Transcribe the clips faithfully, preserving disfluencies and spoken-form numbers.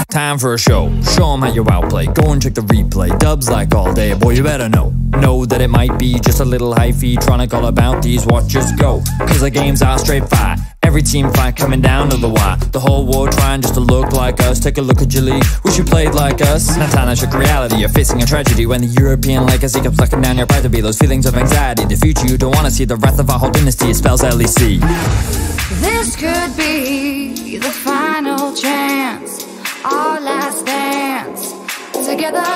Time for a show, show 'em how you outplay. Go and check the replay, dubs like all day. Boy, you better know, know that it might be just a little hyphy trying to call about these watches go. Cause the games are straight fire, every team fight coming down to the wire. The whole world trying just to look like us. Take a look at your league, wish you played like us. Now time to shook reality, you're facing a tragedy when the European legacy comes sucking down your pride. To be those feelings of anxiety, the future you don't wanna see. The wrath of our whole dynasty, it spells L E C. This could be the final chance, our last dance together.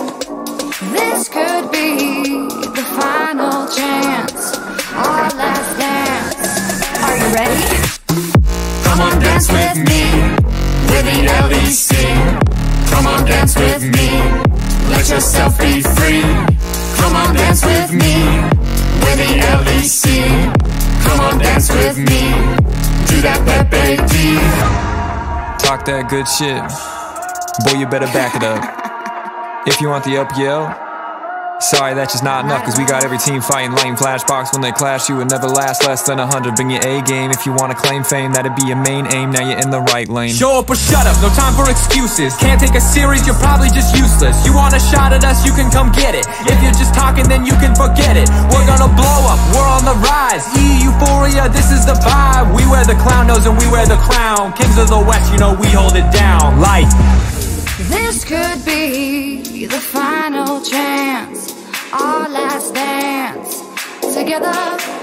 This could be the final chance, our last dance. Are you ready? Come on, dance with me, with the L E C. Come on, dance with me, let yourself be free. Come on, dance with me, with the L E C. Come on, dance with me, do that Pepe D. Talk that good shit, boy, you better back it up. If you want the up yell, sorry, that's just not enough. Cause we got every team fighting lame flashbox. When they clash, you would never last less than a hundred. Bring your A game if you wanna claim fame, that'd be your main aim. Now you're in the right lane. Show up or shut up, no time for excuses. Can't take a series, you're probably just useless. You want a shot at us, you can come get it. If you're just talking, then you can forget it. We're gonna blow up, we're on the rise. E Euphoria, this is the vibe. We wear the clown nose and we wear the crown. Kings of the West, you know we hold it down. Light. This could be the final chance, our last dance together.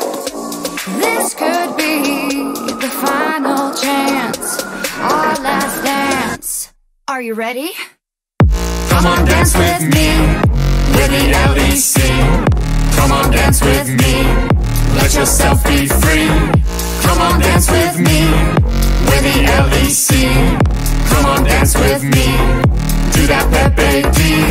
This could be the final chance, our last dance. Are you ready? Come on, dance with me, with the L E C. Come on, dance with me, let yourself be free. Come on, dance with me, with the L E C. Come on, dance with me, do that Pepe D.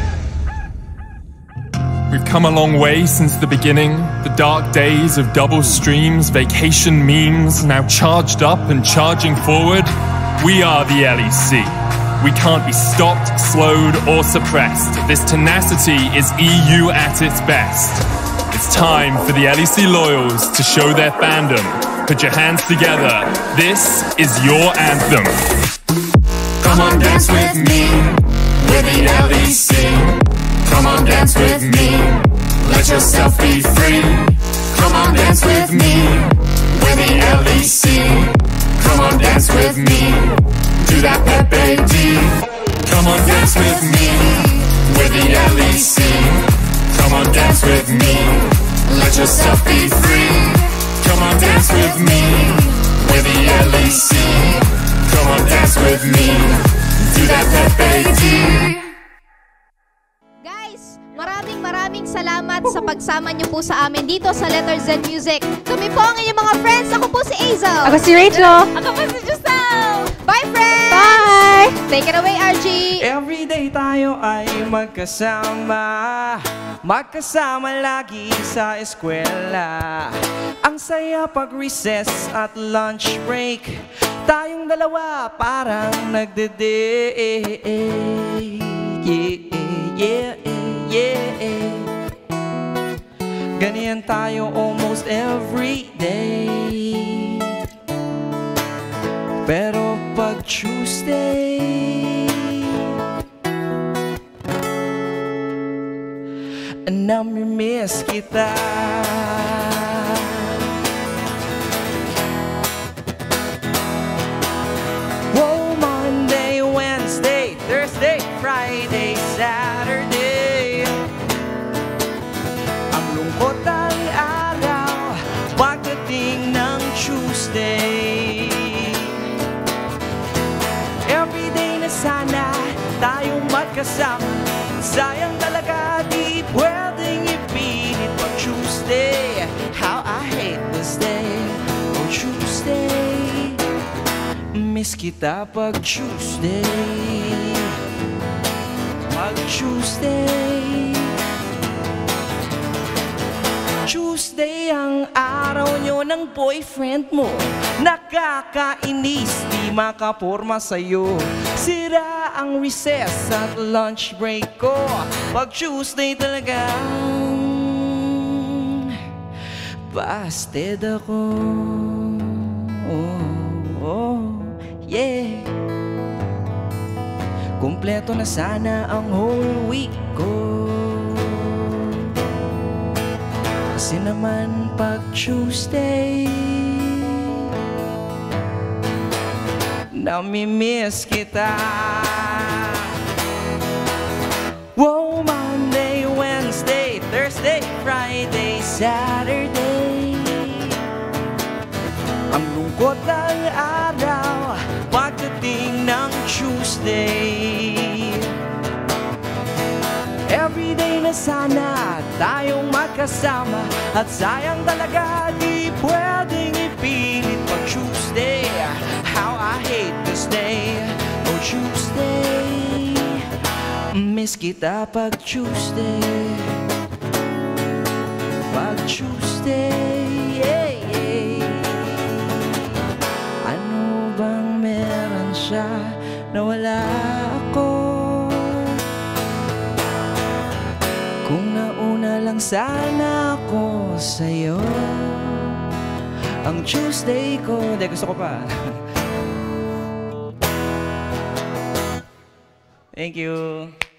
We've come a long way since the beginning. The dark days of double streams, vacation memes, now charged up and charging forward. We are the L E C. We can't be stopped, slowed, or suppressed. This tenacity is E U at its best. It's time for the L E C loyals to show their fandom. Put your hands together. This is your anthem. Come on, dance with me, with the L E C. Come on, dance with me, let yourself be free. Come on, dance with me, with the L E C. Come on, dance with me, do that Pepe D. Come on, dance with me, with the L E C. Come on, dance with me, let yourself be free. Come on, dance with me, with the L E C. Come on, dance with me, do that Pepe D. Maraming maraming salamat sa pagsama niyo po sa amin dito sa Letter Z Music. Kami po ang inyong mga friends. Ako po si Azel. Ako si Rachel. Ako po si Giselle. Bye, friends! Bye! Take it away, R G. Everyday tayo ay magkasama, magkasama lagi sa eskwela. Ang saya pag recess at lunch break, tayong dalawa parang nagde-date. Yeah, yeah, yeah. Ganyan tayo almost every day. Pero pag Tuesday, namimiss kita. Oh, Monday, Wednesday, Thursday, Friday, Saturday. Ang lungkot ang araw pagdating ng Tuesday. Everyday na sana tayong magkasama. Sayang talaga di pwedeng ipilit pag Tuesday. How I hate this day. Oh, Tuesday, miss kita pag Tuesday. Pag Tuesday, Tuesday ang araw nyo ng boyfriend mo. Nakakainis, di makaporma sa'yo. Sira ang recess at lunch break ko. Pag Tuesday talagang busted ako. Oh, oh, yeah. kumpleto na sana ang whole week ko. Kasi naman pag Tuesday, namimiss kita. Wow, Monday, Wednesday, Thursday, Friday, Saturday. Ang lungkot ng araw pagdating ng Tuesday. Everyday na sana tayong magkasama, at sayang talaga di pwedeng ipilit pag Tuesday. How I hate this day, oh Tuesday. Miss kita pag Tuesday. Pag Tuesday, yeah, yeah. Ano bang meron siya na wala ako? Kung nauna lang sana ako sa'yo. Ang Tuesday ko, hindi, gusto ko pa. Thank you.